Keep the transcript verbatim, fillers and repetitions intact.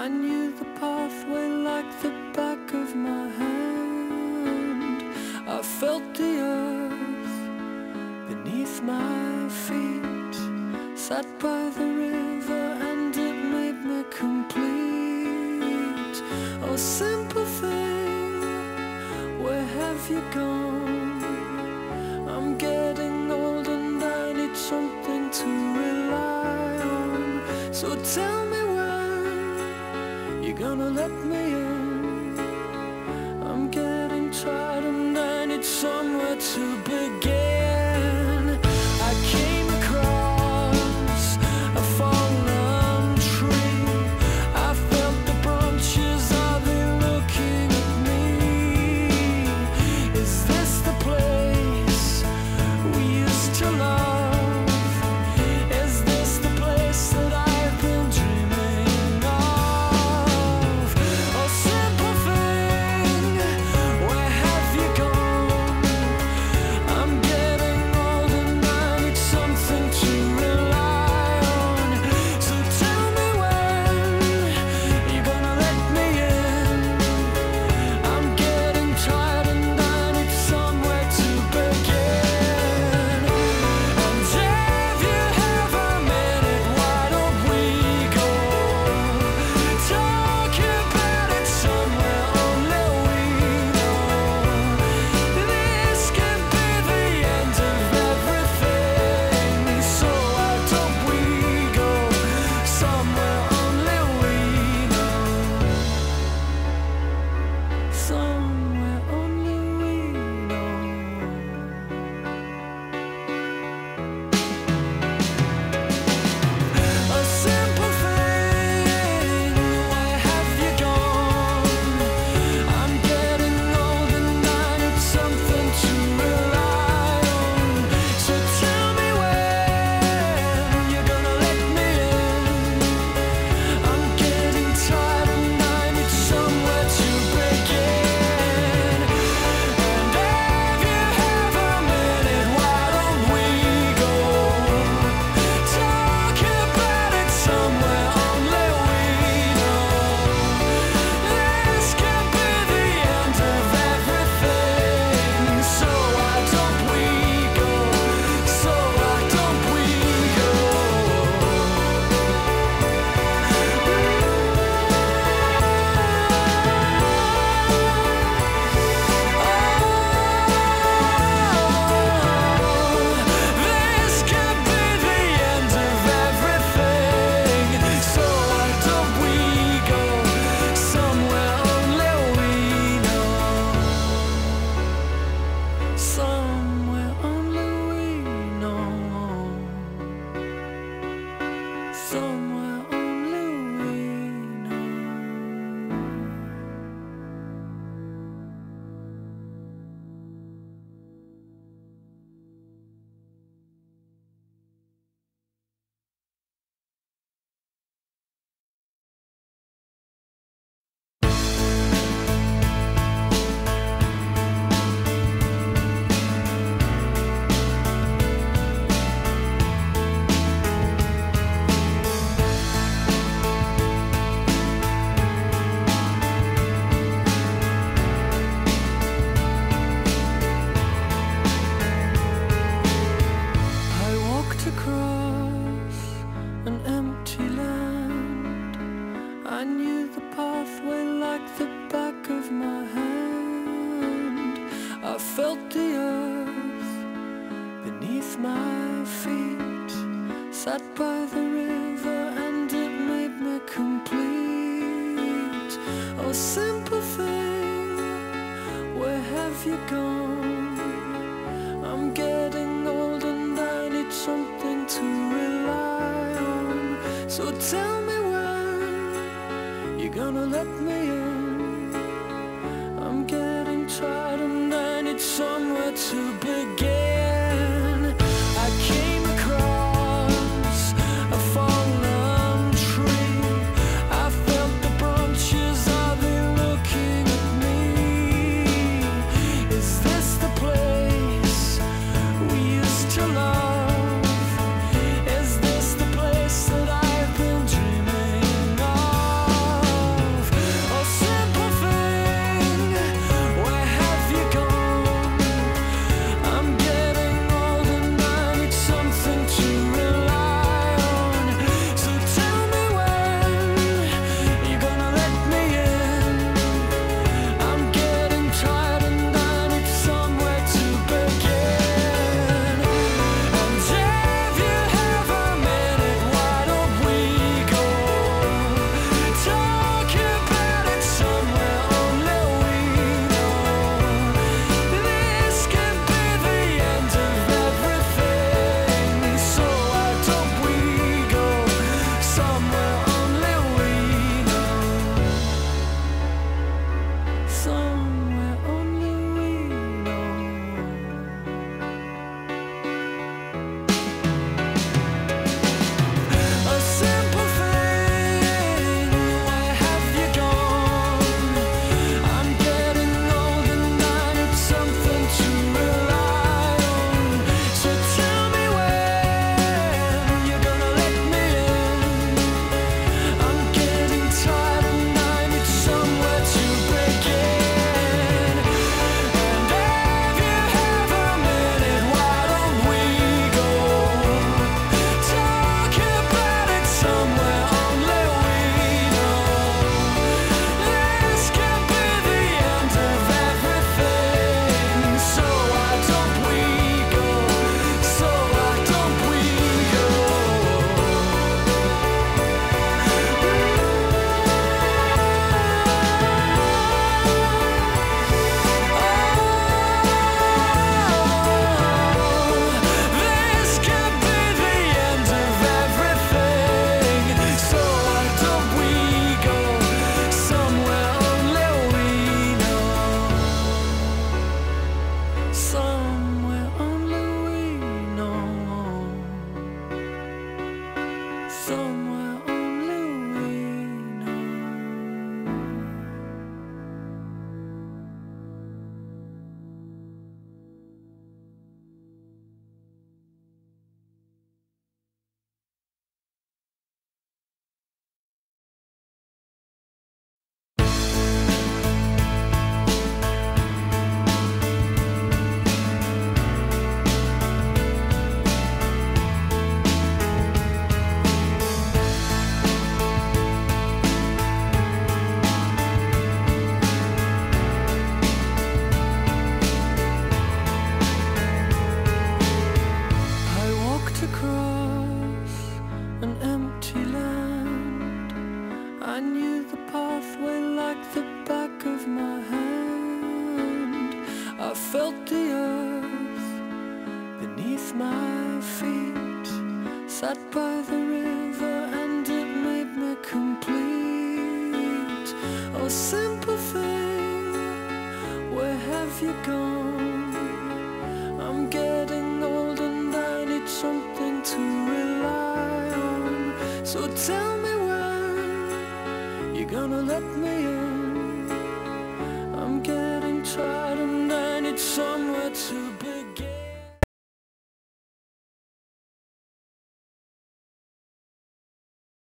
I knew the pathway like the back of my hand. I felt the earth beneath my feet, sat by the river and it made me complete. Oh, simple thing, where have you gone? I'm getting old and I need something to rely on. So tell me when you're gonna let me in. I'm getting tired and I need somewhere to begin. I came across a fallen tree. I felt the branches, are they looking at me? Is this the place we used to love? Is this the place that I've been dreaming of? Oh, simple thing, where have you gone? I'm getting old and I need something to rely on. So tell me when you're gonna let me in. I'm getting tired and I need somewhere to begin. And if you have a minute, why don't we go talk about it somewhere only we know? This could be the end of everything. So why don't we go somewhere only we know? Somewhere only we know. A simple thing, where have you gone? I'm getting old and I need something to rely on. So tell me when you're gonna let me in. I'm getting tired and I need somewhere to begin. And if you have a minute, why don't we go talk about it somewhere only we know? This could be the end of everything. So why don't we go? So why don't we go? This could be the end of everything. So why don't we go somewhere only we know? Somewhere only we know. Somewhere only we know. I walked across an empty land. I knew the pathway like the back of my hand. I felt the earth beneath my feet, sat by the river and it made me complete. Oh, simple thing, where have you gone? I'm getting old and I need something to rely on. So tell me when you're gonna let me in. I'm getting tired and I need somewhere to begin. I came across a fallen tree. I felt the branches, are they looking at me? Is this the place we used to love? Is this the place that I've been dreaming of? I knew the pathway like the back of my hand. I felt the earth beneath my feet, sat by the river and it made me complete. Oh, simple thing, where have you gone? I'm getting old and I need something to rely on. So tell me when you're gonna let me in.